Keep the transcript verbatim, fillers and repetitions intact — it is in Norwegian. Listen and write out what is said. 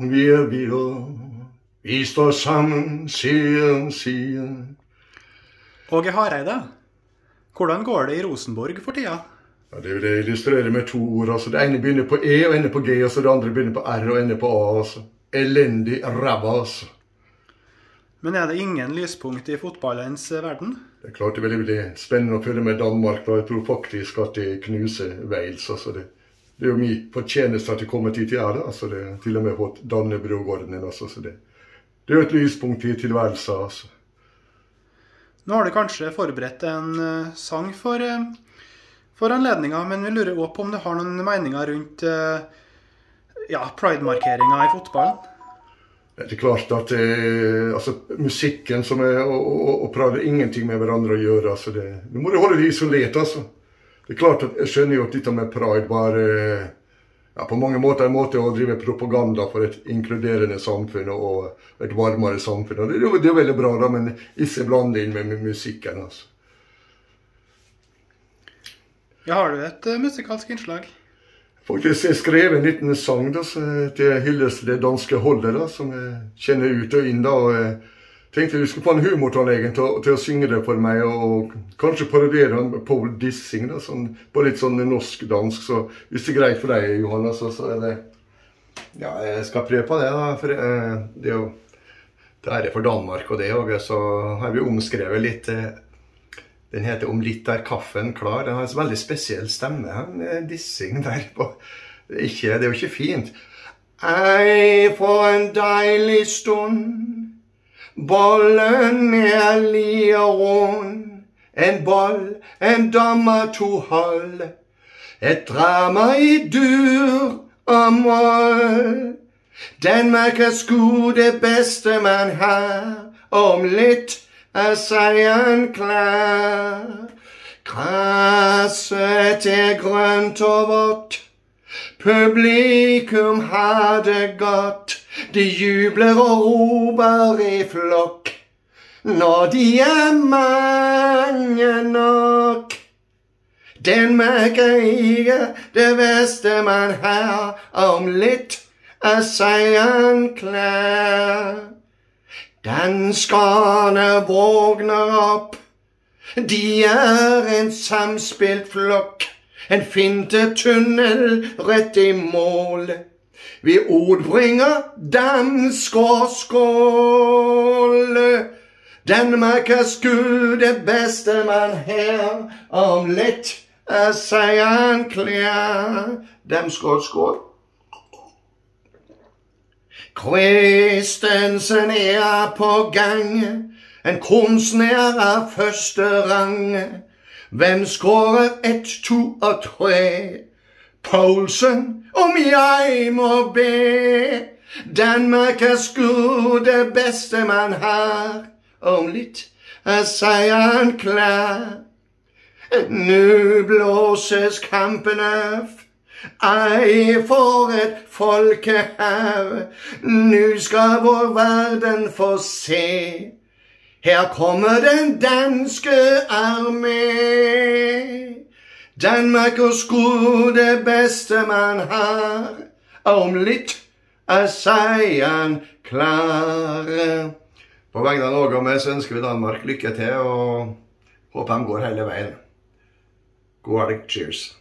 som vi er vil. Vi står sammen, side om side. Åge Hareide, hvordan går det i Rosenborg for tida? Ja, det vil jeg illustrere med to ord. Altså. Det ene begynner på E og ender på G, og så det andre begynner på R og ender på A. Altså. Elendig ræva, altså. Men er det ingen lyspunkt i fotballens verden? Det er klart det er veldig spennende å følge med Danmark, da. Jeg tror faktisk at de knuser Wales. Altså. Det, det er jo mye fortjeneste at de kommer hit til her. Altså. Det er til og med fått Dannebrogordenen. Altså. Så det, det er jo et lyspunkt i tilværelsen. Altså. Nå har du kanskje forberedt en uh, sang for, uh, for anledningen, men vi lurer også på om du har noen meninger rundt uh, ja, Pride-markeringen i fotballen? Det er klart at eh, altså, musikken som er, og, og, og Pride har ingenting med hverandre å gjøre. Altså, det, du må holde det isolert. Altså. Det er klart at jeg skjønner jo at dette med Pride var eh, ja, på mange måter en måte å drive propaganda for et inkluderende samfunn og et varmere samfunn. Og det, det, det er veldig bra, da, men ikke blande inn med, med musikken. Altså. Ja, har du et uh, musikalsk innslag? Faktisk jeg skrev en liten sang da, til hyllest det danske holdet da, som jeg kjenner ut og inn da, og jeg tenkte du skulle få en humortannlegen til, til å synge det for meg, og, og kanskje parodiere han med Paul Dissing da, sånn, på litt sånn norsk-dansk, så hvis det er greit for deg, Johannes, så, så er det, ja, jeg skal prøve på det da, for eh, det er jo, det er det for Danmark og det, og så har vi omskrevet litt. eh, Den heter Om litt er kaffen klar. Den har en veldig spesiell stemme. En dissing der på. Det er, ikke, det er jo ikke fint. Ei, for en deilig stund. Bollen er lia rund. En boll, en dame, to hold. Et drama i dur og moll. Den merker sko det beste man har. Om litt er seieren klar. Gresset er grønt og vått. Publikum har det godt. De jubler og roper i flokk. Når de er mange nok. Den merker ikke det beste man har. Om litt er seieren klar. Danskerne vågner opp. De er en samspilt flokk. En fintetunnel rett i mål. Vi ordbringer dansk og skål. Danmark er sku det beste man har. Om litt er seieren klar. Dansk og skål. Christensen er på gang, en kunstner av første rang. Hvem skårer ett, to og tre? Poulsen, om jeg må be. Danmark er sku det beste man har. Om litt er seieren klar. Nu blåses kampen av. Ei, for et folkehav. Nu skal vår verden få se. Her kommer den danske armé. Danmark og sku det beste man har. Om litt er seieren klar. På vegne av Norge og meg så ønsker vi Danmark lykke til, og håper de går hele veien. God helg, cheers.